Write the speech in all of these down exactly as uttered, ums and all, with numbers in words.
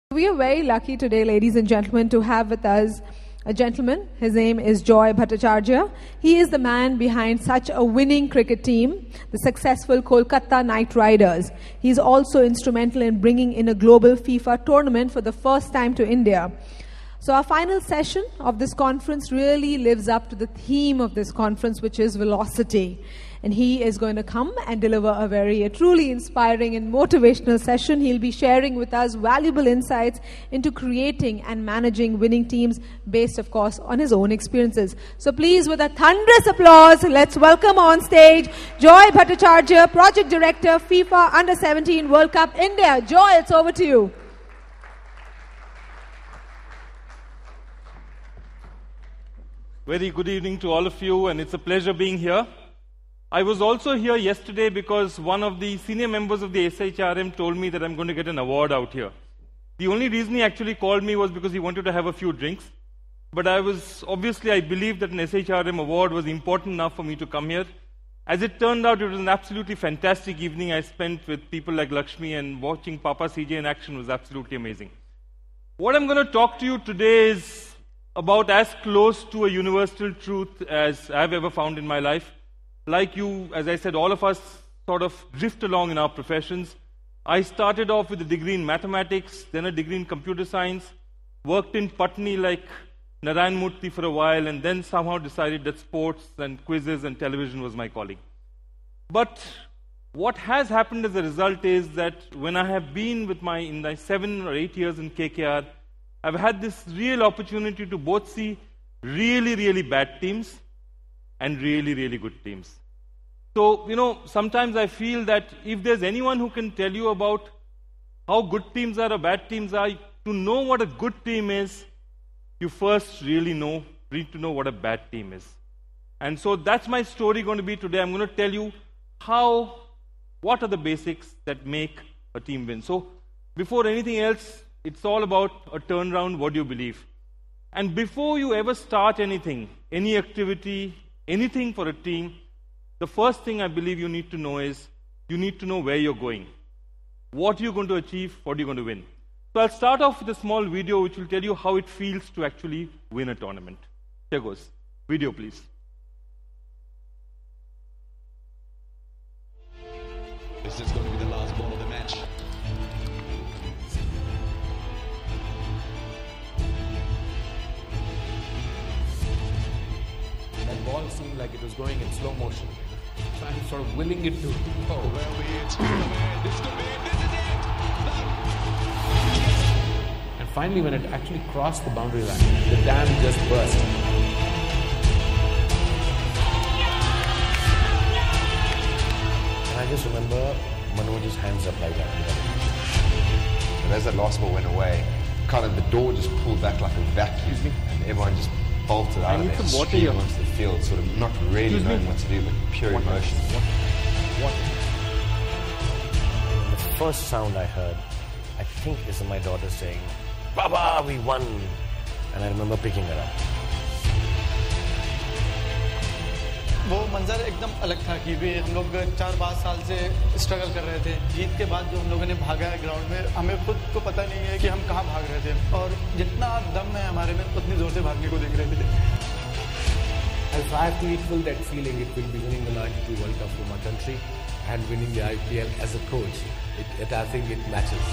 We are very lucky today, ladies and gentlemen, to have with us a gentleman. His name is Joy Bhattacharjya. He is the man behind such a winning cricket team, the successful Kolkata Knight Riders. He is also instrumental in bringing in a Global FIFA Tournament for the first time to India. So our final session of this conference really lives up to the theme of this conference, which is velocity. And he is going to come and deliver a very, a truly inspiring and motivational session. He'll be sharing with us valuable insights into creating and managing winning teams based, of course, on his own experiences. So please, with a thunderous applause, let's welcome on stage Joy Bhattacharjya, Project Director, FIFA Under seventeen World Cup India. Joy, it's over to you. Very good evening to all of you, and it's a pleasure being here. I was also here yesterday because one of the senior members of the S H R M told me that I'm going to get an award out here. The only reason he actually called me was because he wanted to have a few drinks. But I was, obviously I believed that an S H R M award was important enough for me to come here. As it turned out, it was an absolutely fantastic evening I spent with people like Lakshmi, and watching Papa C J in action was absolutely amazing. What I'm going to talk to you today is about as close to a universal truth as I've ever found in my life. Like you, as I said, all of us sort of drift along in our professions. I started off with a degree in mathematics, then a degree in computer science, worked in Patni like Narayan Murthy for a while, and then somehow decided that sports and quizzes and television was my calling. But what has happened as a result is that when I have been with my, in my seven or eight years in K K R, I've had this real opportunity to both see really, really bad teams and really, really good teams. So, you know, sometimes I feel that if there's anyone who can tell you about how good teams are or bad teams are, to know what a good team is, you first really know, need to know what a bad team is. And so that's my story going to be today. I'm going to tell you how, what are the basics that make a team win. So before anything else, it's all about a turnaround, what do you believe? And before you ever start anything, any activity, anything for a team, the first thing I believe you need to know is, you need to know where you're going. What you're going to achieve, what you're going to win. So I'll start off with a small video which will tell you how it feels to actually win a tournament. Here goes. Video, please. This is going to be the last ball of the match. That ball seemed like it was going in slow motion. So I'm sort of willing it to go. Well, it's this is it. And finally, when it actually crossed the boundary line, the dam just burst. And I just remember Manoj's hands up like that. And as that last ball went away, kind of the door just pulled back like a vacuum, and everyone just bolted out of there, streamed onto the field, sort of not really Excuse knowing me? what to do, but pure What? emotion. What? The first sound I heard, I think, is my daughter saying, "Baba, we won!" And I remember picking her up. वो मंजर एकदम अलग था कि भी हम लोग चार पाँच साल से स्ट्रगल कर रहे थे। जीत के बाद जो हम लोगों ने भागा है ग्राउंड में, हमें खुद को पता नहीं है कि हम कहाँ भाग रहे थे, और जितना दम है हमारे में उतनी जोर से भागने को देख रहे थे। If I have to equal that feeling, it will be winning the ninety-two World Cup for my country and winning the I P L as a coach. It, it, I think it matches.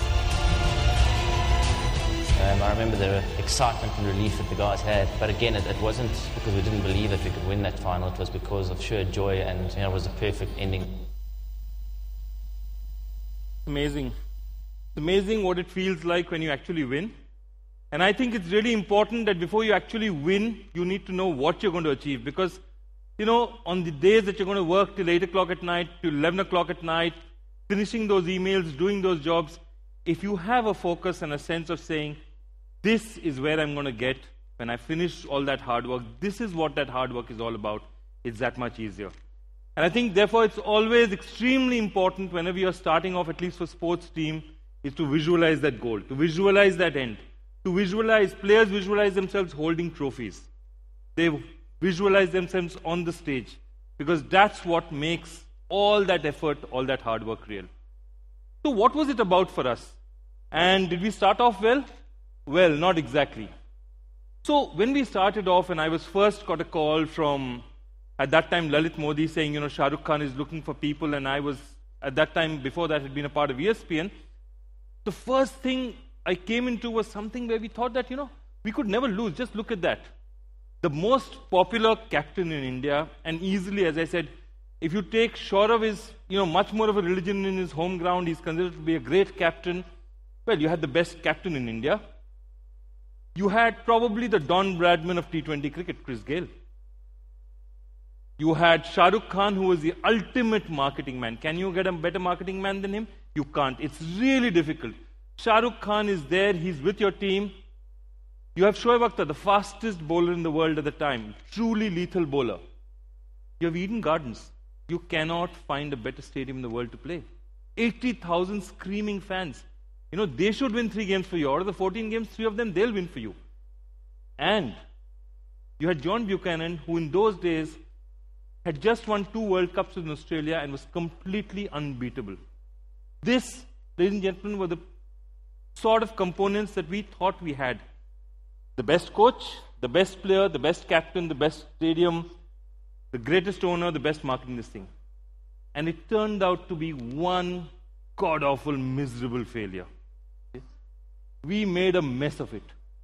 Um, I remember the excitement and relief that the guys had, but again, it, it wasn't because we didn't believe that we could win that final. It was because of sheer joy, and you know, it was a perfect ending. Amazing. It's amazing what it feels like when you actually win. And I think it's really important that before you actually win, you need to know what you're going to achieve. Because, you know, on the days that you're going to work till eight o'clock at night, till eleven o'clock at night, finishing those emails, doing those jobs, if you have a focus and a sense of saying, this is where I'm going to get when I finish all that hard work, this is what that hard work is all about, it's that much easier. And I think, therefore, it's always extremely important whenever you're starting off, at least for sports team, is to visualize that goal, to visualize that end, to visualize, players visualize themselves holding trophies. They visualize themselves on the stage, because that's what makes all that effort, all that hard work real. So what was it about for us? And did we start off well? Well, not exactly. So when we started off, and I was first got a call from, at that time, Lalit Modi saying, you know, Shah Rukh Khan is looking for people, and I was, at that time, before that, had been a part of E S P N. The first thing I came into was something where we thought that, you know, we could never lose. Just look at that. The most popular captain in India, and easily, as I said, if you take Saurav is, you know, much more of a religion in his home ground, he's considered to be a great captain. Well, you had the best captain in India. You had probably the Don Bradman of T twenty cricket, Chris Gayle. You had Shah Rukh Khan, who was the ultimate marketing man. Can you get a better marketing man than him? You can't. It's really difficult. Shah Rukh Khan is there, he's with your team. You have Shoaib Akhtar, the fastest bowler in the world at the time, truly lethal bowler. You have Eden Gardens. You cannot find a better stadium in the world to play. eighty thousand screaming fans. You know, they should win three games for you. Out of the fourteen games, three of them, they'll win for you. And you had John Buchanan, who in those days had just won two World Cups in Australia and was completely unbeatable. This, ladies and gentlemen, were the sort of components that we thought we had. The best coach, the best player, the best captain, the best stadium, the greatest owner, the best marketing this thing. And it turned out to be one god-awful, miserable failure. Okay? We made a mess of it.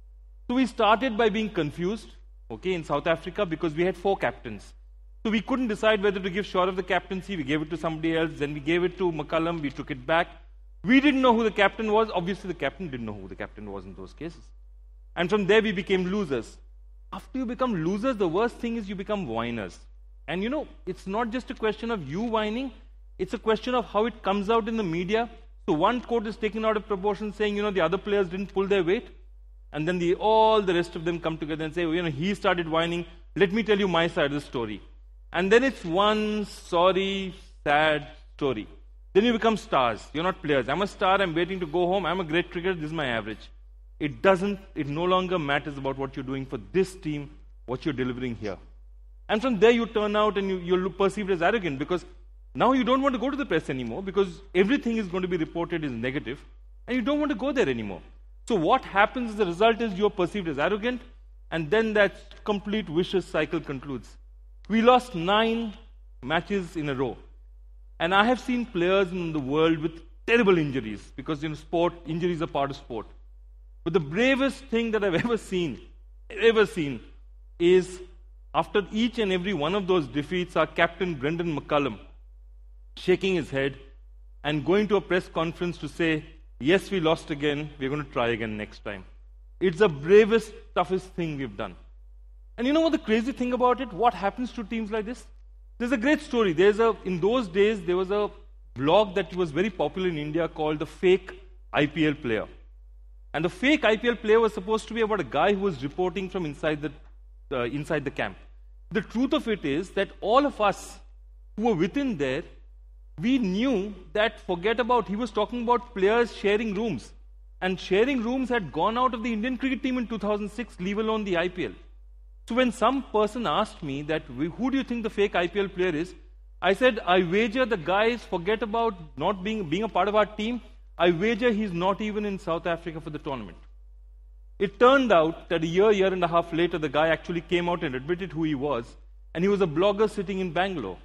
So we started by being confused, okay, in South Africa, because we had four captains. So we couldn't decide whether to give Saurav the captaincy. We gave it to somebody else. Then we gave it to McCullum. We took it back. We didn't know who the captain was. Obviously, the captain didn't know who the captain was in those cases. And from there, we became losers. After you become losers, the worst thing is you become whiners. And you know, it's not just a question of you whining. It's a question of how it comes out in the media. So one quote is taken out of proportion saying, you know, the other players didn't pull their weight. And then the, all the rest of them come together and say, well, you know, he started whining. Let me tell you my side of the story. And then it's one sorry, sad story. Then you become stars. You're not players. I'm a star. I'm waiting to go home. I'm a great cricketer. This is my average. It doesn't, it no longer matters about what you're doing for this team, what you're delivering here. And from there you turn out and you, you're perceived as arrogant, because now you don't want to go to the press anymore, because everything is going to be reported as negative, and you don't want to go there anymore. So what happens as a result is you're perceived as arrogant, and then that complete vicious cycle concludes. We lost nine matches in a row. And I have seen players in the world with terrible injuries, because in sport, injuries are part of sport. But the bravest thing that I've ever seen, ever seen, is after each and every one of those defeats, our captain Brendan McCullum shaking his head and going to a press conference to say, yes, we lost again, we're going to try again next time. It's the bravest, toughest thing we've done. And you know what the crazy thing about it? What happens to teams like this? There's a great story. There's a, in those days, there was a blog that was very popular in India called The Fake I P L Player. And the fake I P L player was supposed to be about a guy who was reporting from inside the, uh, inside the camp. The truth of it is that all of us who were within there, we knew that, forget about, he was talking about players sharing rooms. And sharing rooms had gone out of the Indian cricket team in two thousand six, leave alone the I P L. So when some person asked me that, who do you think the fake I P L player is? I said, I wager the guys forget about not being, being a part of our team. I wager he's not even in South Africa for the tournament. It turned out that a year, year and a half later, the guy actually came out and admitted who he was, and he was a blogger sitting in Bangalore.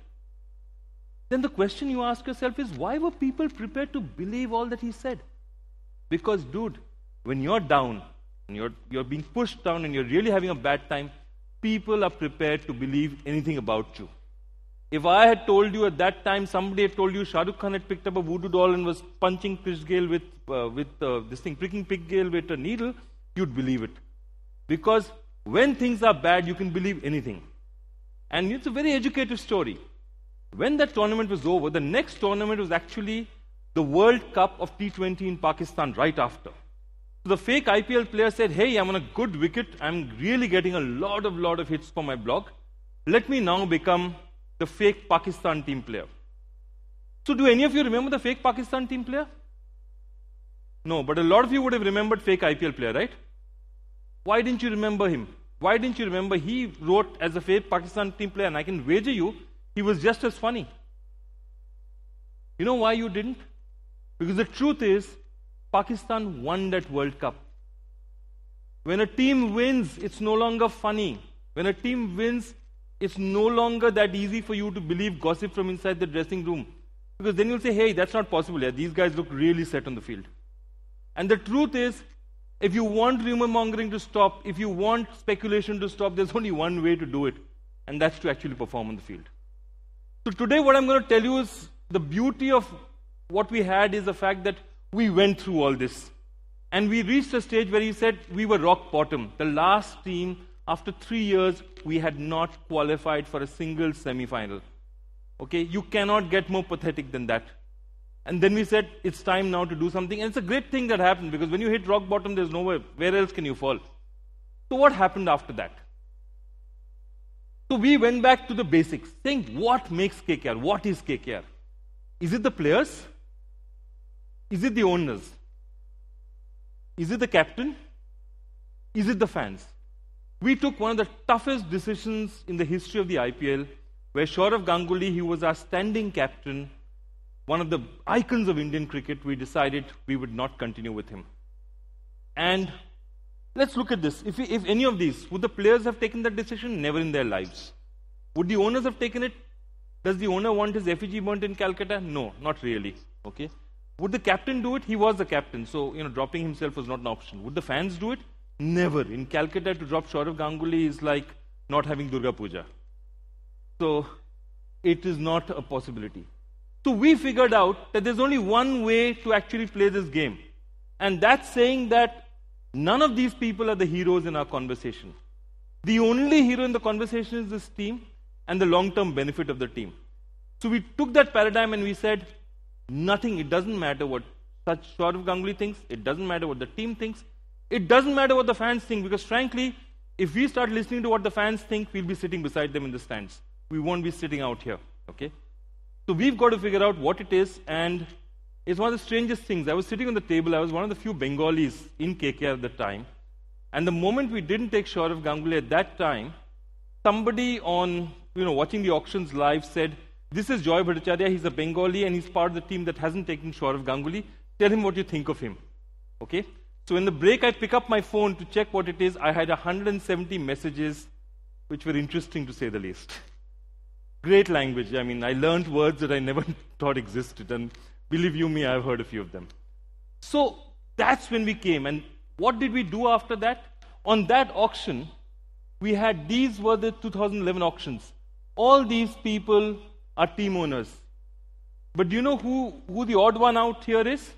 Then the question you ask yourself is, why were people prepared to believe all that he said? Because, dude, when you're down, and you're, you're being pushed down and you're really having a bad time, people are prepared to believe anything about you. If I had told you at that time, somebody had told you Shah Rukh Khan had picked up a voodoo doll and was punching Chris Gayle with, uh, with uh, this thing, pricking Pig Gayle with a needle, you'd believe it. Because when things are bad, you can believe anything. And it's a very educative story. When that tournament was over, the next tournament was actually the World Cup of T twenty in Pakistan right after. So the fake I P L player said, hey, I'm on a good wicket. I'm really getting a lot of, lot of hits for my blog. Let me now become the fake Pakistan team player. So do any of you remember the fake Pakistan team player? No, but a lot of you would have remembered fake I P L player, right? Why didn't you remember him? Why didn't you remember he wrote as a fake Pakistan team player, and I can wager you he was just as funny. You know why you didn't? Because the truth is, Pakistan won that World Cup. When a team wins, it's no longer funny. When a team wins, it's no longer that easy for you to believe gossip from inside the dressing room. Because then you'll say, hey, that's not possible. Yeah, these guys look really set on the field. And the truth is, if you want rumor mongering to stop, if you want speculation to stop, there's only one way to do it. And that's to actually perform on the field. So today what I'm going to tell you is the beauty of what we had is the fact that we went through all this. And we reached a stage where he said we were rock bottom. The last team, after three years, we had not qualified for a single semi-final. Okay, you cannot get more pathetic than that. And then we said, it's time now to do something. And it's a great thing that happened, because when you hit rock bottom, there's nowhere. Where else can you fall? So what happened after that? So we went back to the basics, saying, what makes K K R? What is K K R? Is it the players? Is it the owners? Is it the captain? Is it the fans? We took one of the toughest decisions in the history of the I P L, where Saurav Ganguly, he was our standing captain, one of the icons of Indian cricket. We decided we would not continue with him. And let's look at this. If, we, if any of these, would the players have taken that decision? Never in their lives. Would the owners have taken it? Does the owner want his effigy burnt in Calcutta? No, not really. Okay. Would the captain do it? He was the captain, so you know, dropping himself was not an option. Would the fans do it? Never. In Calcutta, to drop Saurav Ganguly is like not having Durga Puja. So it is not a possibility. So we figured out that there's only one way to actually play this game. And that's saying that none of these people are the heroes in our conversation. The only hero in the conversation is this team and the long-term benefit of the team. So we took that paradigm and we said, nothing, it doesn't matter what such Saurav Ganguly thinks, it doesn't matter what the team thinks, it doesn't matter what the fans think, because frankly, if we start listening to what the fans think, we'll be sitting beside them in the stands. We won't be sitting out here, okay? So we've got to figure out what it is, and it's one of the strangest things. I was sitting on the table, I was one of the few Bengalis in K K R at the time, and the moment we didn't take Saurav Ganguly at that time, somebody on, you know, watching the auctions live said, this is Joy Bhattacharjya, he's a Bengali and he's part of the team that hasn't taken Saurav Ganguly. Tell him what you think of him. Okay? So in the break, I pick up my phone to check what it is. I had one hundred seventy messages, which were interesting to say the least. Great language. I mean, I learned words that I never thought existed, and believe you me, I've heard a few of them. So that's when we came. And what did we do after that? On that auction, we had, these were the two thousand eleven auctions. All these people are team owners. But do you know who, who the odd one out here is?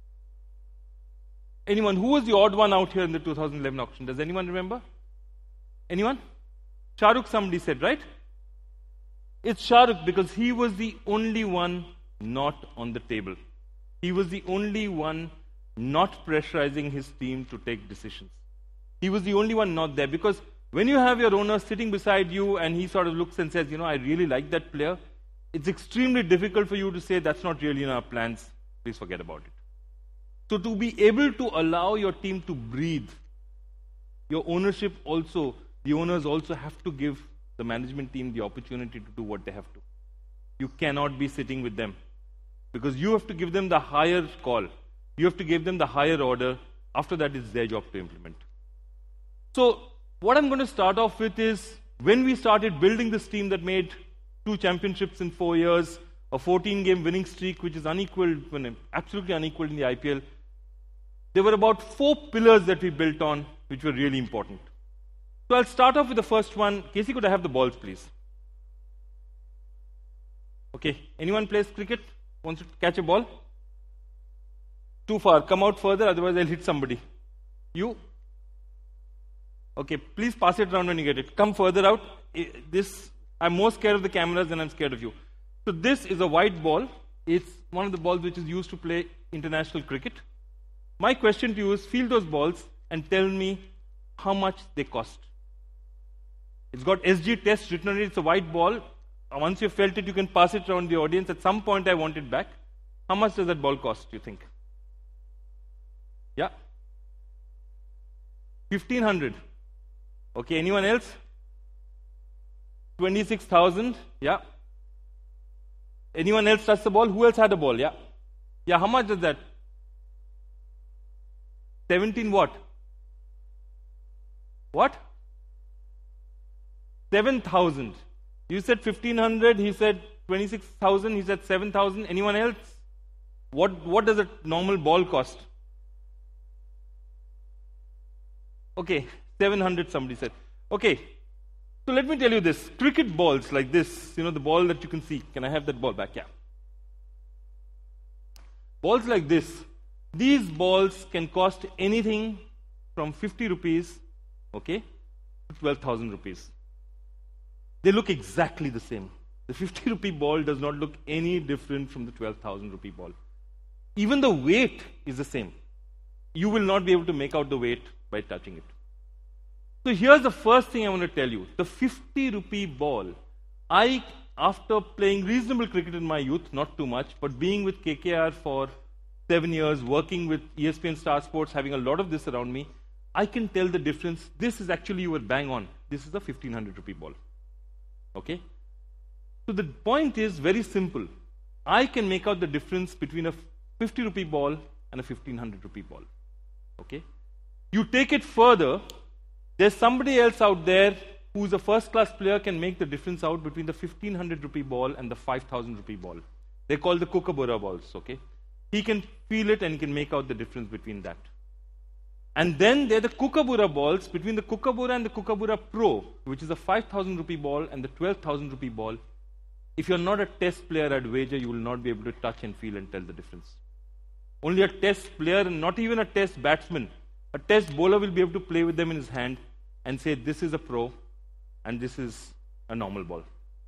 Anyone? Who was the odd one out here in the two thousand eleven auction? Does anyone remember? Anyone? Shah Rukh, somebody said, right? It's Shah Rukh, because he was the only one not on the table. He was the only one not pressurizing his team to take decisions. He was the only one not there, because when you have your owner sitting beside you and he sort of looks and says, you know, I really like that player, it's extremely difficult for you to say, that's not really in our plans, please forget about it. So to be able to allow your team to breathe, your ownership also, the owners also have to give the management team the opportunity to do what they have to. You cannot be sitting with them, because you have to give them the higher call. You have to give them the higher order. After that, it's their job to implement. So what I'm going to start off with is, when we started building this team that made two championships in four years, a fourteen-game winning streak, which is unequaled, absolutely unequaled in the I P L, there were about four pillars that we built on, which were really important. So I'll start off with the first one. Casey, could I have the balls, please? Okay, anyone plays cricket? Wants to catch a ball? Too far. Come out further, otherwise I'll hit somebody. You? Okay, please pass it around when you get it. Come further out. This, I'm more scared of the cameras than I'm scared of you. So this is a white ball. It's one of the balls which is used to play international cricket. My question to you is, feel those balls and tell me how much they cost. It's got S G test written on it. It's a white ball. Once you've felt it, you can pass it around the audience. At some point, I want it back. How much does that ball cost, you think? Yeah? fifteen hundred. Okay, anyone else? twenty-six thousand. Yeah. Anyone else touch the ball? Who else had a ball? Yeah. Yeah, how much is that? seventeen what? What? seven thousand. You said fifteen hundred, he said twenty-six thousand, he said seven thousand. Anyone else? What, what does a normal ball cost? Okay, seven hundred somebody said. Okay, so let me tell you this. Cricket balls like this, you know, the ball that you can see. Can I have that ball back? Yeah. Balls like this. These balls can cost anything from fifty rupees, okay, to twelve thousand rupees. They look exactly the same. The fifty rupee ball does not look any different from the twelve thousand rupee ball. Even the weight is the same. You will not be able to make out the weight by touching it. So here's the first thing I want to tell you. The fifty rupee ball, I, after playing reasonable cricket in my youth, not too much, but being with K K R for seven years, working with E S P N Star Sports, having a lot of this around me, I can tell the difference. This is actually, you were bang on. This is a fifteen hundred rupee ball. Okay? So the point is very simple. I can make out the difference between a fifty rupee ball and a fifteen hundred rupee ball. Okay? You take it further, there's somebody else out there who's a first class player can make the difference out between the fifteen hundred rupee ball and the five thousand rupee ball. They're called the Kookaburra balls. Okay? He can feel it and he can make out the difference between that. And then there are the Kookaburra balls, between the Kookaburra and the Kookaburra Pro, which is a five thousand rupee ball and the twelve thousand rupee ball. If you're not a test player, I'd wager you will not be able to touch and feel and tell the difference. Only a test player, and not even a test batsman, a test bowler will be able to play with them in his hand and say, this is a pro and this is a normal ball.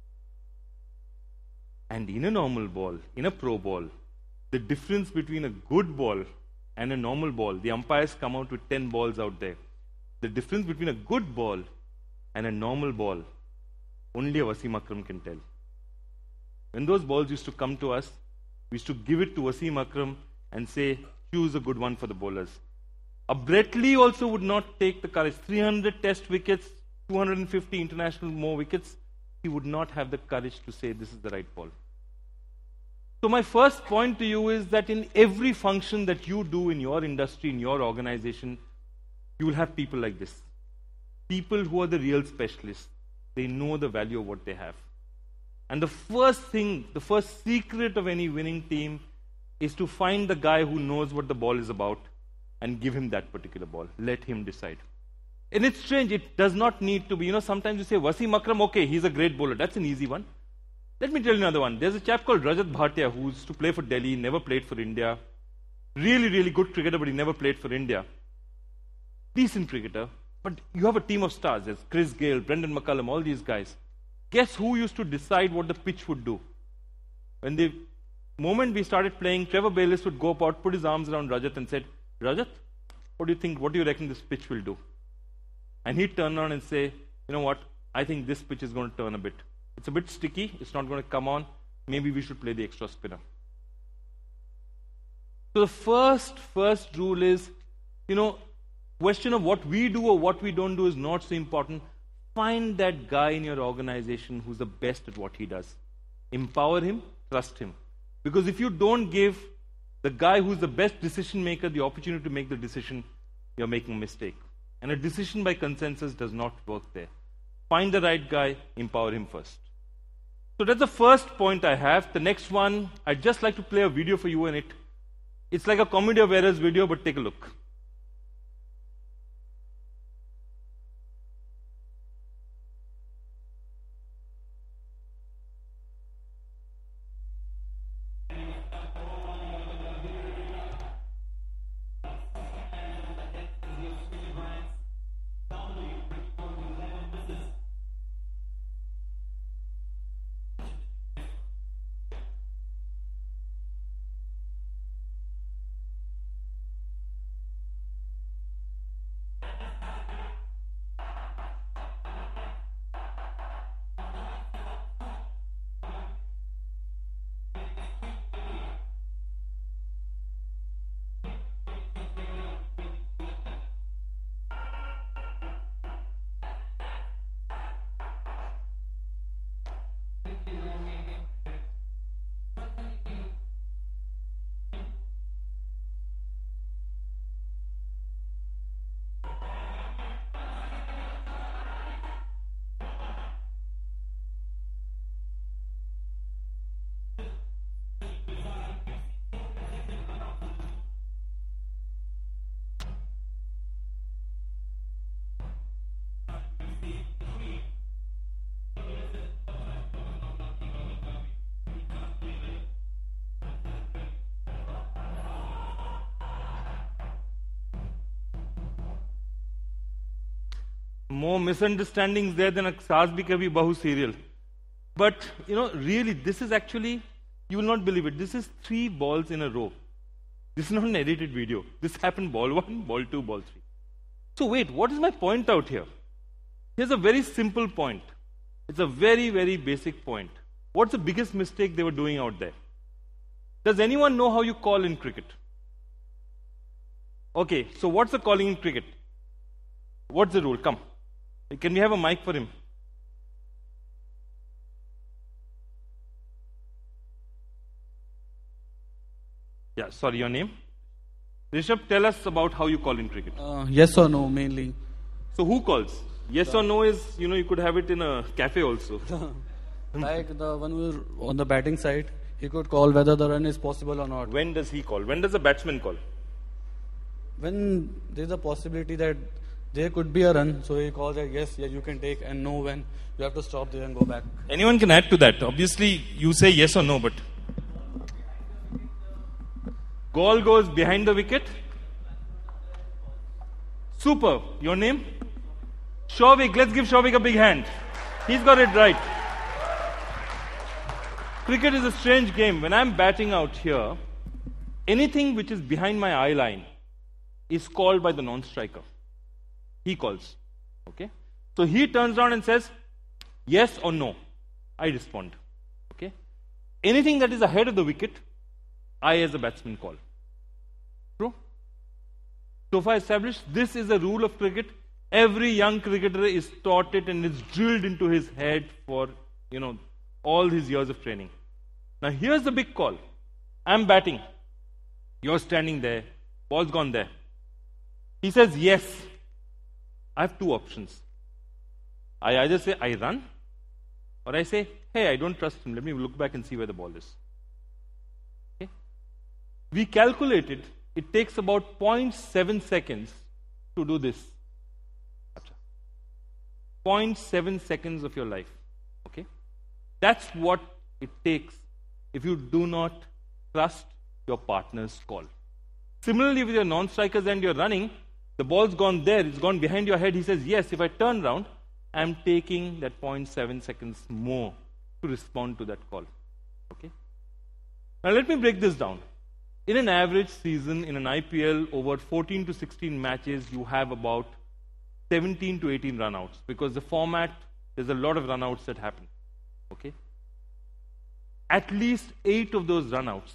And in a normal ball, in a pro ball, the difference between a good ball and a normal ball, the umpires come out with ten balls out there. The difference between a good ball and a normal ball, only a Wasim Akram can tell. When those balls used to come to us, we used to give it to Wasim Akram and say, choose a good one for the bowlers. A Brett Lee also would not take the courage. three hundred test wickets, two hundred fifty international more wickets, he would not have the courage to say, this is the right ball. So my first point to you is that in every function that you do in your industry, in your organization, you will have people like this. People who are the real specialists. They know the value of what they have. And the first thing, the first secret of any winning team is to find the guy who knows what the ball is about and give him that particular ball. Let him decide. And it's strange, it does not need to be, you know, sometimes you say, Wasim Akram, okay, he's a great bowler. That's an easy one. Let me tell you another one. There's a chap called Joy Bhattacharjya who used to play for Delhi, never played for India. Really, really good cricketer, but he never played for India. Decent cricketer, but you have a team of stars. There's Chris Gale, Brendan McCullum, all these guys. Guess who used to decide what the pitch would do? When the moment we started playing, Trevor Bayliss would go up out, put his arms around Rajat and said, Rajat, what do you think, what do you reckon this pitch will do? And he'd turn around and say, you know what, I think this pitch is going to turn a bit. It's a bit sticky, it's not going to come on, maybe we should play the extra spinner. So the first, first rule is, you know, question of what we do or what we don't do is not so important. Find that guy in your organization who's the best at what he does. Empower him, trust him. Because if you don't give the guy who's the best decision maker the opportunity to make the decision, you're making a mistake. And a decision by consensus does not work there. Find the right guy, empower him first. So that's the first point I have. The next one, I'd just like to play a video for you in it. It's like a comedy of errors video, but take a look. more misunderstandings there than a Saas Bhi Kabhi Bahu serial. But, you know, really, this is actually, you will not believe it, this is three balls in a row. This is not an edited video. This happened ball one, ball two, ball three. So wait, what is my point out here? Here's a very simple point. It's a very, very basic point. What's the biggest mistake they were doing out there? Does anyone know how you call in cricket? Okay, so what's the calling in cricket? What's the rule? Come. Can we have a mic for him? Yeah, sorry, your name? Rishabh, tell us about how you call in cricket. Uh, yes or no, mainly. So who calls? Yes the or no is, you know, you could have it in a cafe also. Like the one who is on the batting side, he could call whether the run is possible or not. When does he call? When does the batsman call? When there is a possibility that there could be a run, so he calls that yes, yeah, you can take, and no when you have to stop there and go back. Anyone can add to that. Obviously, you say yes or no, but ball goes behind the wicket. Super. Your name? Shavik. Let's give Shavik a big hand. He's got it right. Cricket is a strange game. When I'm batting out here, anything which is behind my eye line is called by the non-striker. He calls. Okay? So he turns around and says, yes or no. I respond. Okay? Anything that is ahead of the wicket, I as a batsman call. True? So far established, this is a rule of cricket. Every young cricketer is taught it and it's drilled into his head for, you know, all his years of training. Now here's the big call. I'm batting. You're standing there. Ball's gone there. He says yes. I have two options. I either say I run, or I say, hey, I don't trust him. Let me look back and see where the ball is. Okay? We calculated it takes about zero point seven seconds to do this. zero point seven seconds of your life. Okay? That's what it takes if you do not trust your partner's call. Similarly, with your non-strikers and you're running, the ball's gone there, it's gone behind your head. He says, yes, if I turn around, I'm taking that zero point seven seconds more to respond to that call. Okay? Now let me break this down. In an average season, in an I P L, over fourteen to sixteen matches, you have about seventeen to eighteen runouts. Because the format, there's a lot of runouts that happen. Okay? At least eight of those runouts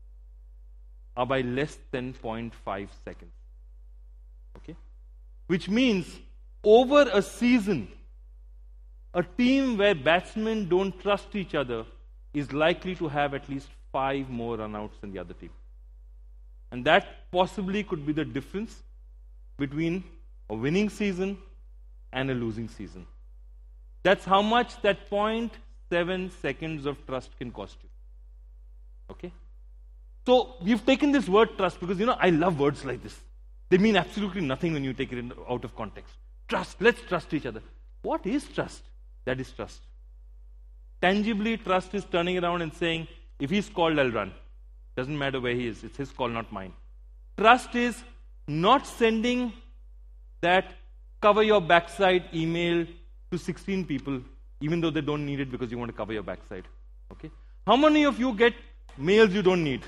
are by less than zero point five seconds. Okay? Which means, over a season, a team where batsmen don't trust each other is likely to have at least five more runouts than the other team. And that possibly could be the difference between a winning season and a losing season. That's how much that zero point seven seconds of trust can cost you. Okay? So, we've taken this word trust because, you know, I love words like this. They mean absolutely nothing when you take it in, out of context. Trust. Let's trust each other. What is trust? That is trust. Tangibly, trust is turning around and saying, if he's called, I'll run. Doesn't matter where he is. It's his call, not mine. Trust is not sending that cover your backside email to sixteen people, even though they don't need it because you want to cover your backside. Okay? How many of you get mails you don't need?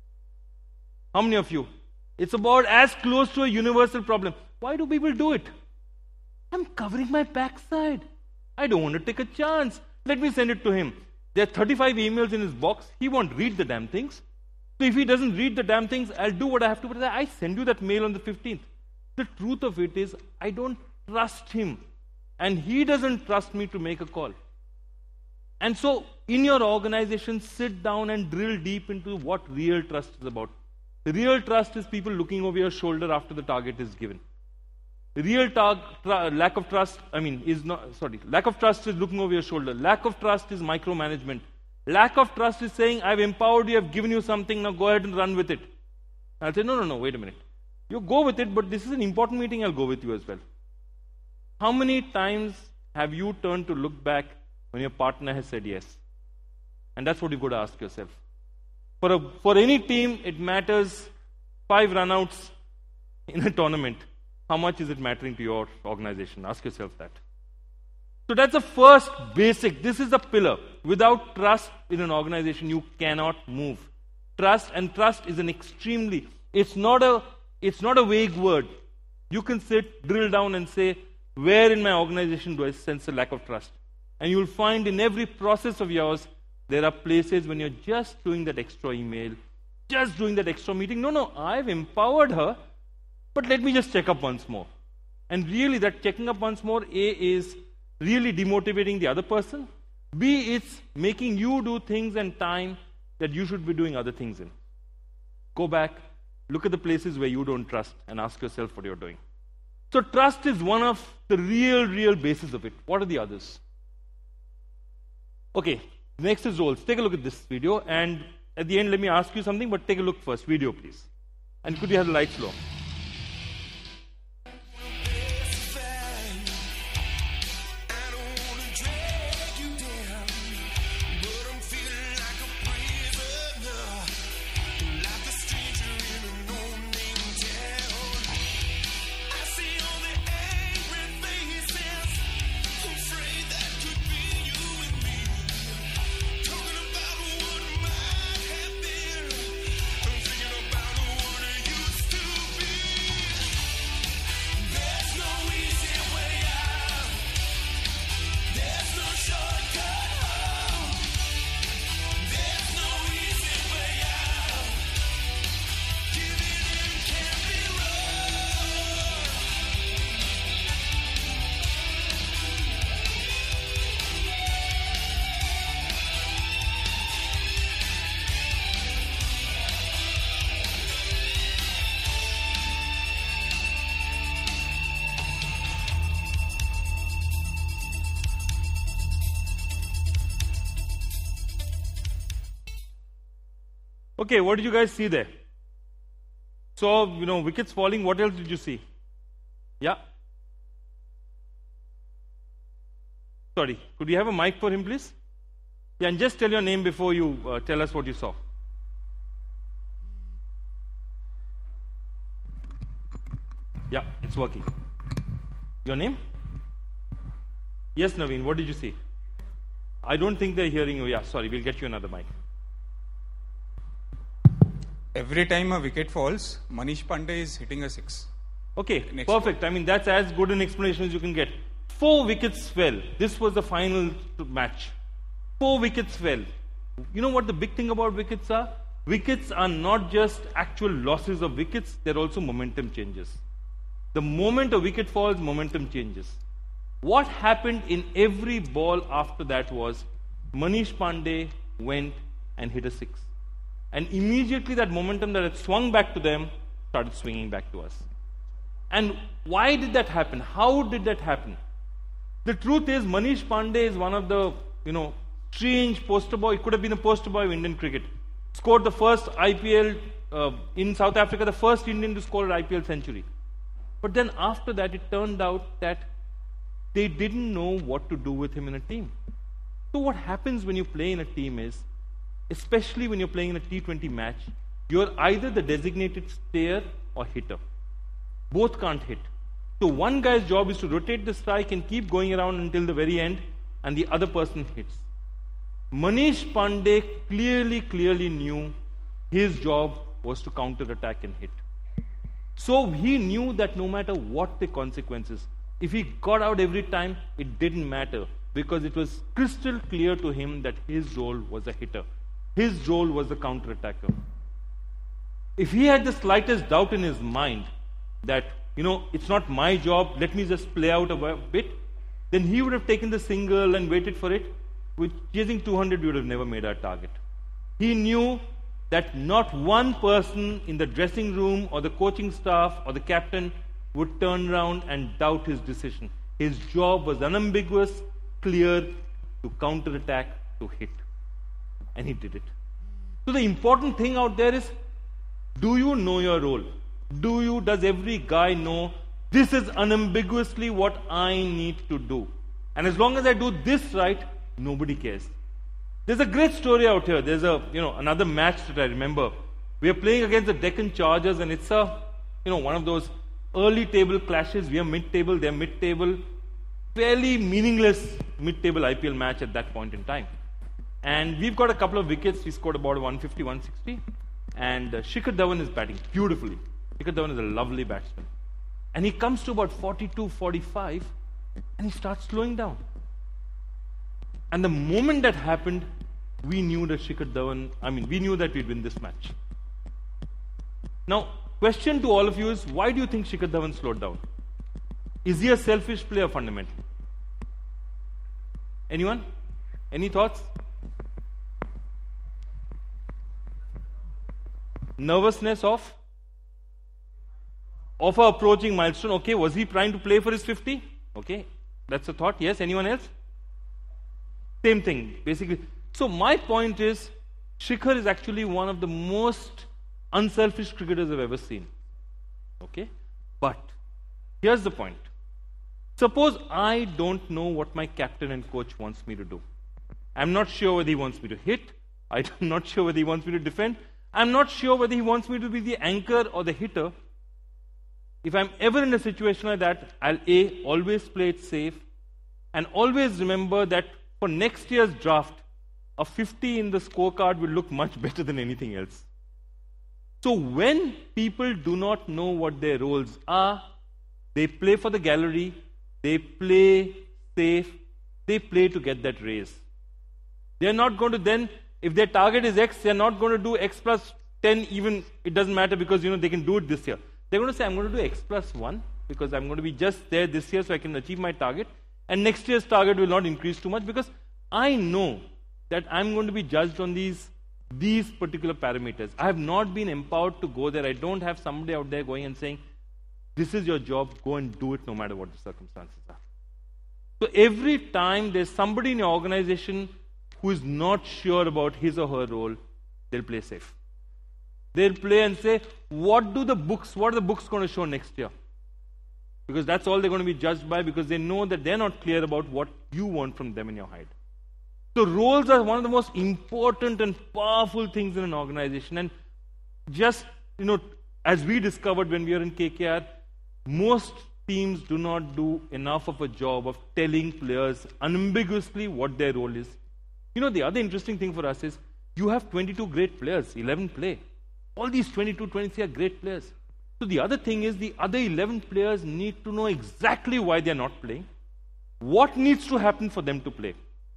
How many of you? It's about as close to a universal problem. Why do people do it? I'm covering my backside. I don't want to take a chance. Let me send it to him. There are thirty-five emails in his box. He won't read the damn things. So if he doesn't read the damn things, I'll do what I have to. But I send you that mail on the fifteenth. The truth of it is, I don't trust him. And he doesn't trust me to make a call. And so, in your organization, sit down and drill deep into what real trust is about. Real trust is people looking over your shoulder after the target is given. Real tar- tra- lack of trust, I mean, is not, sorry, lack of trust is looking over your shoulder. Lack of trust is micromanagement. Lack of trust is saying, I've empowered you, I've given you something, now go ahead and run with it. I'll say, no, no, no, wait a minute. You go with it, but this is an important meeting, I'll go with you as well. How many times have you turned to look back when your partner has said yes? And that's what you've got to ask yourself. For, a, for any team, it matters five runouts in a tournament. how much is it mattering to your organization? Ask yourself that. So that's the first basic. This is the pillar. Without trust in an organization, you cannot move. Trust, and trust is an extremely, it's not a, it's not a vague word. You can sit, drill down and say, where in my organization do I sense a lack of trust? And you'll find in every process of yours, there are places when you're just doing that extra email, just doing that extra meeting. No, no, I've empowered her, but let me just check up once more. And really that checking up once more, A, is really demotivating the other person. B, it's making you do things and time that you should be doing other things in. Go back, look at the places where you don't trust and ask yourself what you're doing. So trust is one of the real, real basis of it. What are the others? Okay, next is roles. Take a look at this video, and at the end let me ask you something, but take a look first. Video, please. And could you have the lights low? Okay, what did you guys see there? So, you know, wickets falling. What else did you see? Yeah? Sorry, could you have a mic for him, please? Yeah, and just tell your name before you uh, tell us what you saw. Yeah, it's working. Your name? Yes, Naveen, what did you see? I don't think they're hearing you. Yeah, sorry, we'll get you another mic. Every time a wicket falls, Manish Pandey is hitting a six. Okay, Next perfect. Ball. I mean, that's as good an explanation as you can get. Four wickets fell. This was the final match. Four wickets fell. You know what the big thing about wickets are? Wickets are not just actual losses of wickets, they're also momentum changes. The moment a wicket falls, momentum changes. What happened in every ball after that was Manish Pandey went and hit a six. And immediately that momentum that had swung back to them started swinging back to us. And why did that happen? How did that happen? The truth is, Manish Pandey is one of the, you know, strange poster boy. It could have been a poster boy of Indian cricket. Scored the first I P L uh, in South Africa, the first Indian to score an I P L century. But then after that, it turned out that they didn't know what to do with him in a team. So what happens when you play in a team is, especially when you're playing in a T twenty match, you're either the designated stayer or hitter. Both can't hit. So one guy's job is to rotate the strike and keep going around until the very end, and the other person hits. Manish Pandey clearly, clearly knew his job was to counter-attack and hit. So he knew that no matter what the consequences, if he got out every time, it didn't matter, because it was crystal clear to him that his role was a hitter. His role was the counter-attacker. If he had the slightest doubt in his mind that, you know, it's not my job, let me just play out a bit, then he would have taken the single and waited for it. With chasing two hundred, we would have never made our target. He knew that not one person in the dressing room or the coaching staff or the captain would turn around and doubt his decision. His job was unambiguous, clear, to counter-attack, to hit. And he did it. So the important thing out there is, do you know your role? Do you, does every guy know, this is unambiguously what I need to do? And as long as I do this right, nobody cares. There's a great story out here. There's a, you know, another match that I remember. We are playing against the Deccan Chargers, and it's a, you know, one of those early table clashes. We are mid-table, they are mid-table. Fairly meaningless mid-table I P L match at that point in time. And we've got a couple of wickets. We scored about one fifty, one sixty. And uh, Shikhar Dhawan is batting beautifully. Shikhar Dhawan is a lovely batsman. And he comes to about forty-two, forty-five, and he starts slowing down. And the moment that happened, we knew that Shikhar Dhawan, I mean, we knew that we'd win this match. Now, question to all of you is, why do you think Shikhar Dhawan slowed down? Is he a selfish player fundamentally? Anyone? Any thoughts? Nervousness of? Of a approaching milestone. Okay, was he trying to play for his fifty? Okay, that's a thought. Yes, anyone else? Same thing, basically. So my point is, Shikhar is actually one of the most unselfish cricketers I've ever seen. Okay? But, here's the point. Suppose I don't know what my captain and coach wants me to do. I'm not sure whether he wants me to hit. I'm not sure whether he wants me to defend. I'm not sure whether he wants me to be the anchor or the hitter. If I'm ever in a situation like that, I'll A, always play it safe, and always remember that for next year's draft, a fifty in the scorecard will look much better than anything else. So when people do not know what their roles are, they play for the gallery, they play safe, they play to get that raise. They're not going to then, if their target is X, they're not going to do X plus ten even, it doesn't matter because, you know, they can do it this year. They're going to say, I'm going to do X plus one because I'm going to be just there this year so I can achieve my target. And next year's target will not increase too much because I know that I'm going to be judged on these, these particular parameters. I have not been empowered to go there. I don't have somebody out there going and saying, this is your job, go and do it no matter what the circumstances are. So every time there's somebody in your organization who is not sure about his or her role, they'll play safe. They'll play and say, what do the books, what are the books going to show next year? Because that's all they're going to be judged by because they know that they're not clear about what you want from them in your hide. So roles are one of the most important and powerful things in an organization. And just, you know, as we discovered when we were in K K R, most teams do not do enough of a job of telling players unambiguously what their role is. You know, the other interesting thing for us is, you have twenty-two great players, eleven play. All these twenty-two, twenty-three are great players. So the other thing is, the other eleven players need to know exactly why they are not playing. What needs to happen for them to play?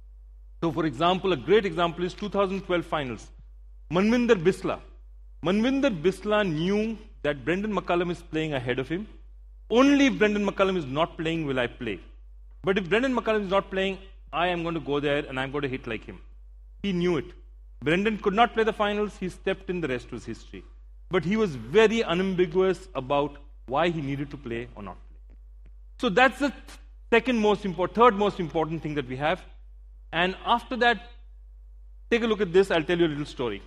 So for example, a great example is two thousand twelve finals. Manvinder Bisla. Manvinder Bisla knew that Brendan McCullum is playing ahead of him. Only if Brendan McCullum is not playing will I play. But if Brendan McCullum is not playing, I am going to go there and I'm going to hit like him. He knew it. Brendan could not play the finals, he stepped in, the rest was history. But he was very unambiguous about why he needed to play or not play. So that's the second most important, third most important thing that we have. And after that, take a look at this, I'll tell you a little story.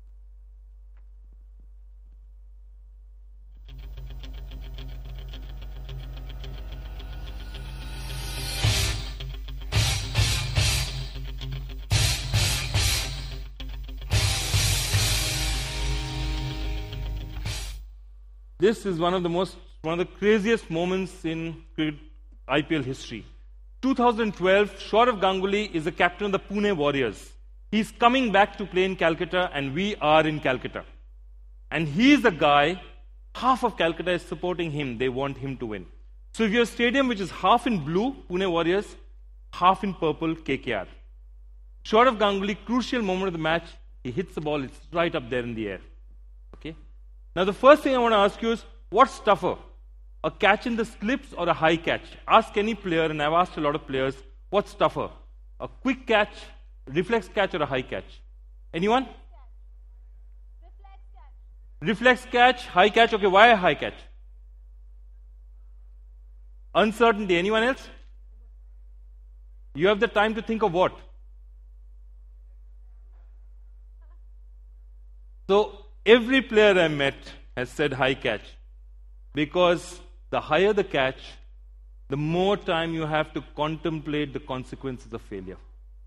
This is one of the most, one of the craziest moments in I P L history. two thousand twelve, Saurav Ganguly is the captain of the Pune Warriors. He's coming back to play in Calcutta and we are in Calcutta. And he's the guy, half of Calcutta is supporting him. They want him to win. So if you have a stadium which is half in blue, Pune Warriors, half in purple, K K R. Saurav Ganguly, crucial moment of the match, he hits the ball, it's right up there in the air. Okay. Now the first thing I want to ask you is, what's tougher? A catch in the slips or a high catch? Ask any player, and I've asked a lot of players, what's tougher? A quick catch, reflex catch or a high catch? Anyone? Reflex catch, high catch. Okay, why a high catch? Uncertainty. Anyone else? You have the time to think of what? So, every player I met has said high catch. Because the higher the catch, the more time you have to contemplate the consequences of failure.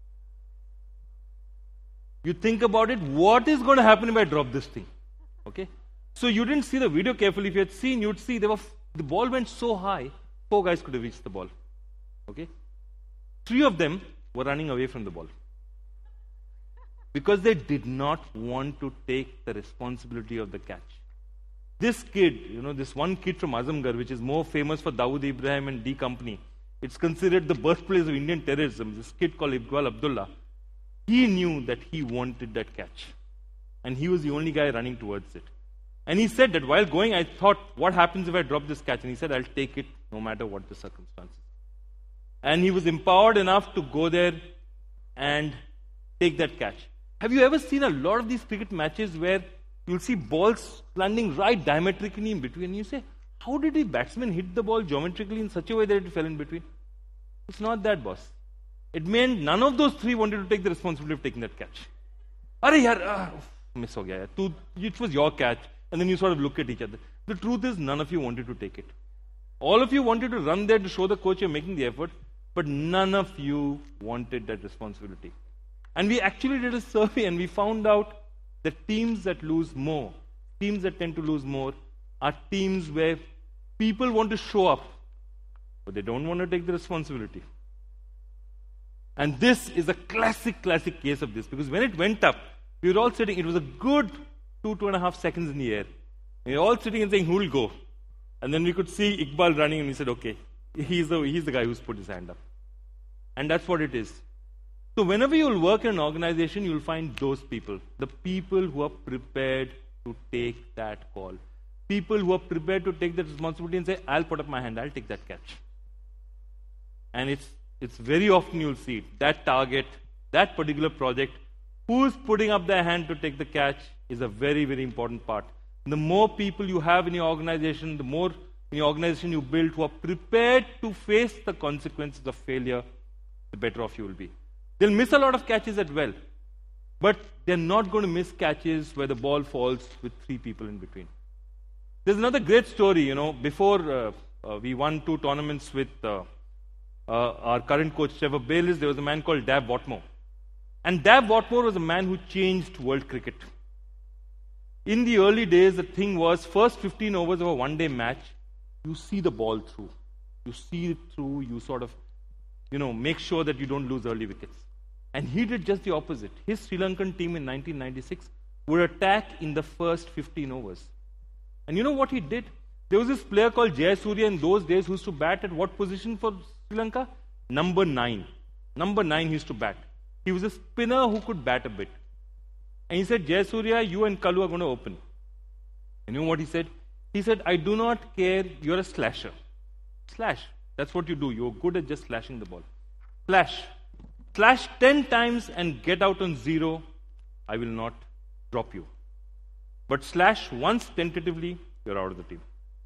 You think about it, what is going to happen if I drop this thing? Okay? So you didn't see the video carefully. If you had seen, you'd see there were The ball went so high, four guys could have reached the ball. Okay? Three of them were running away from the ball. Because they did not want to take the responsibility of the catch. This kid, you know, this one kid from Azamgarh, which is more famous for Dawood Ibrahim and D Company, it's considered the birthplace of Indian terrorism. This kid called Iqbal Abdullah, he knew that he wanted that catch. And he was the only guy running towards it. And he said that while going, I thought, what happens if I drop this catch? And he said, I'll take it no matter what the circumstances. And he was empowered enough to go there and take that catch. Have you ever seen a lot of these cricket matches where you'll see balls landing right diametrically in between? And you say, how did the batsman hit the ball geometrically in such a way that it fell in between? It's not that, boss. It meant none of those three wanted to take the responsibility of taking that catch. Are yaar, ah, miss ho gaya. It was your catch. And then you sort of look at each other. The truth is, none of you wanted to take it. All of you wanted to run there to show the coach you're making the effort, but none of you wanted that responsibility. And we actually did a survey and we found out that teams that lose more, teams that tend to lose more, are teams where people want to show up, but they don't want to take the responsibility. And this is a classic, classic case of this, because when it went up, we were all sitting, it was a good two, two and a half seconds in the air. We were all sitting and saying, who will go? And then we could see Iqbal running and we said, okay, he's the, he's the guy who's put his hand up. And that's what it is. So whenever you'll work in an organization, you'll find those people. The people who are prepared to take that call. People who are prepared to take that responsibility and say, I'll put up my hand, I'll take that catch. And it's it's very often you'll see it. That target, that particular project, who's putting up their hand to take the catch is a very, very important part. The more people you have in your organization, the more in your organization you build who are prepared to face the consequences of failure, the better off you will be. They'll miss a lot of catches as well. But they're not going to miss catches where the ball falls with three people in between. There's another great story, you know, before uh, uh, we won two tournaments with uh, uh, our current coach, Trevor Bayliss, there was a man called Dave Watmore. And Dave Watmore was a man who changed world cricket. In the early days, the thing was, first fifteen overs of a one-day match, you see the ball through. You see it through, you sort of, you know, make sure that you don't lose early wickets. And he did just the opposite. His Sri Lankan team in nineteen ninety-six would attack in the first fifteen overs. And you know what he did? There was this player called Jayasuriya in those days who used to bat at what position for Sri Lanka? Number nine. Number nine he used to bat. He was a spinner who could bat a bit. And he said, Jayasuriya, you and Kalu are going to open. And you know what he said? He said, I do not care, you're a slasher. Slash. That's what you do. You're good at just slashing the ball. Slash. Slash ten times and get out on zero. I will not drop you. But slash once tentatively, you're out of the team.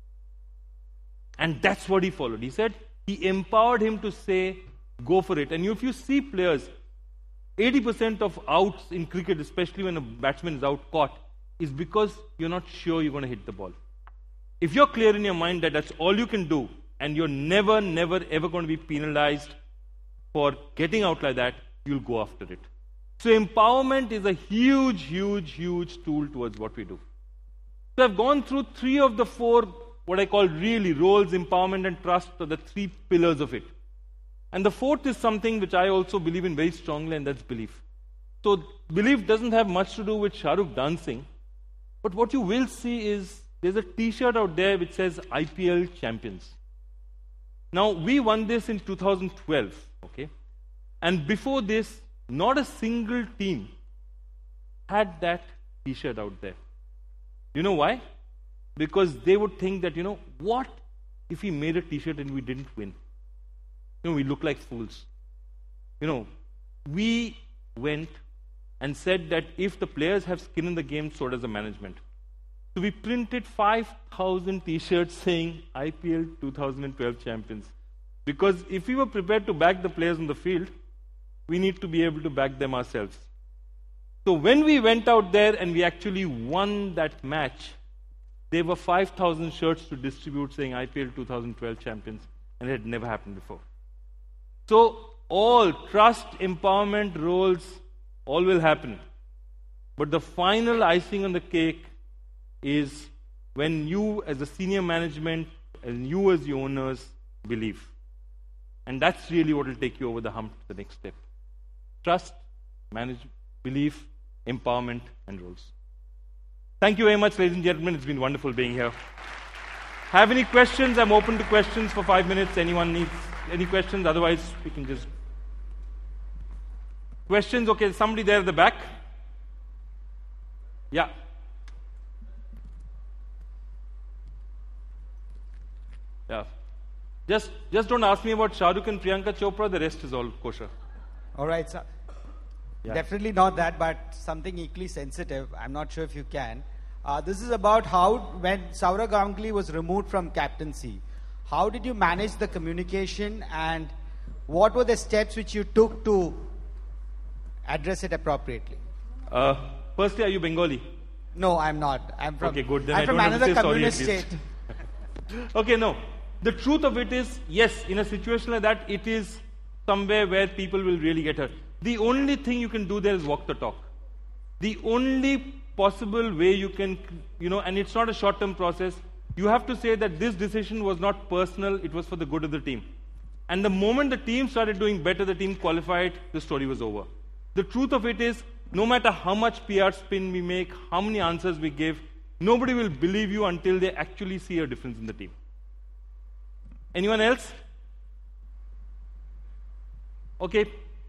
And that's what he followed. He said, he empowered him to say, go for it. And if you see players, eighty percent of outs in cricket, especially when a batsman is out caught, is because you're not sure you're going to hit the ball. If you're clear in your mind that that's all you can do, and you're never, never, ever going to be penalized for getting out like that, you'll go after it. So empowerment is a huge, huge, huge tool towards what we do. So I've gone through three of the four, what I call really roles, empowerment and trust, are the three pillars of it. And the fourth is something which I also believe in very strongly, and that's belief. So belief doesn't have much to do with Shah Rukh dancing, but what you will see is there's a t-shirt out there which says I P L Champions. Now, we won this in two thousand twelve, okay? And before this, not a single team had that t-shirt out there. You know why? Because they would think that, you know, what if we made a t-shirt and we didn't win? You know, we look like fools. You know, we went and said that if the players have skin in the game, so does the management. So we printed five thousand t-shirts saying I P L twenty twelve champions. Because if we were prepared to back the players on the field, we need to be able to back them ourselves. So when we went out there and we actually won that match, there were five thousand shirts to distribute saying I P L twenty twelve champions, and it had never happened before. So all trust, empowerment, roles, all will happen. But the final icing on the cake is when you as a senior management and you as the owners believe. And that's really what will take you over the hump to the next step. Trust, manage, belief, empowerment, and roles. Thank you very much, ladies and gentlemen. It's been wonderful being here. Have any questions? I'm open to questions for five minutes. Anyone needs any questions? Otherwise, we can just... Questions? Okay, somebody there at the back. Yeah. Yeah. Just, just don't ask me about Shah Rukh and Priyanka Chopra. The rest is all kosher. All right, sir. Yeah. Definitely not that, but something equally sensitive. I'm not sure if you can. Uh, this is about how, when Sourav Ganguly was removed from captaincy, how did you manage the communication and what were the steps which you took to address it appropriately? Uh, firstly, are you Bengali? No, I'm not. I'm from, okay, good. Then I'm I from don't another have to say communist sorry at state. least. Okay, no. The truth of it is, yes, in a situation like that, it is somewhere where people will really get hurt. The only thing you can do there is walk the talk. The only possible way you can, you know, and it's not a short-term process, you have to say that this decision was not personal, it was for the good of the team. And the moment the team started doing better, the team qualified, the story was over. The truth of it is, no matter how much P R spin we make, how many answers we give, nobody will believe you until they actually see a difference in the team. Anyone else? Okay.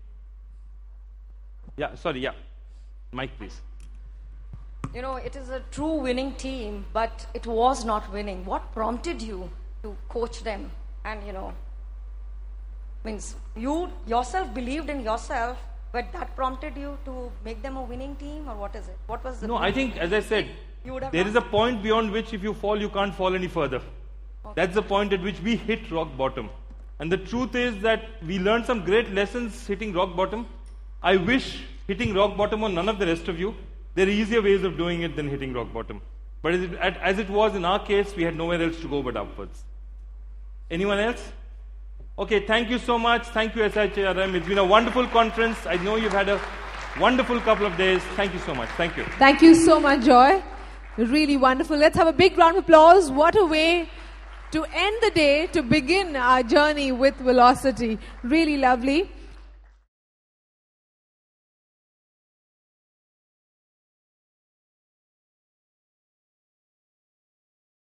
Yeah, sorry, yeah. Mike, please. You know, it is a true winning team, but it was not winning. What prompted you to coach them? And, you know, means you yourself believed in yourself, but that prompted you to make them a winning team, or what is it? What was the... No, I think, as I said, there is a point beyond which if you fall, you can't fall any further. Okay. That's the point at which we hit rock bottom. And the truth is that we learned some great lessons hitting rock bottom. I wish hitting rock bottom on none of the rest of you. There are easier ways of doing it than hitting rock bottom. But as it, as it was in our case, we had nowhere else to go but upwards. Anyone else? Okay, thank you so much. Thank you, S H A R M. It's been a wonderful conference. I know you've had a wonderful couple of days. Thank you so much. Thank you. Thank you so much, Joy. Really wonderful. Let's have a big round of applause. What a way to end the day, to begin our journey with velocity. Really lovely.